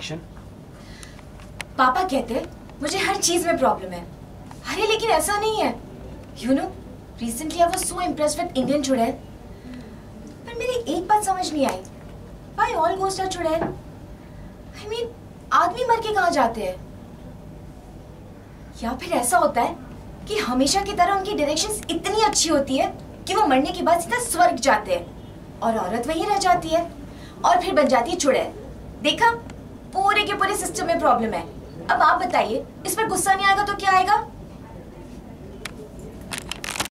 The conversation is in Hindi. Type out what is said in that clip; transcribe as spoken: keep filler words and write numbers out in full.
डायरेक्शन। पापा कहते मुझे हर चीज में प्रॉब्लम है। अरे लेकिन ऐसा नहीं है। You know recently I was so impressed with Indian chudail, पर मेरी एक बात समझ नहीं आई, why all ghost are chudail? I mean आदमी मर के कहाँ जाते हैं? या फिर ऐसा होता है कि हमेशा की तरह उनकी डायरेक्शंस इतनी अच्छी होती है कि वो मरने के बाद सीधा स्वर्ग जाते हैं और औरत वहीं रह जाती है और फिर बन जाती है चुड़ैल। देखा, पूरे के पूरे सिस्टम में प्रॉब्लम है। अब आप बताइए, इस पर गुस्सा नहीं आएगा तो क्या आएगा?